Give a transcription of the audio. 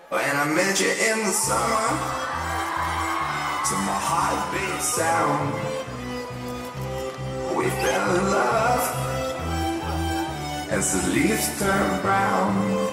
When I met you in the summer, to my heartbeat sound, we fell in love as the leaves turn brown.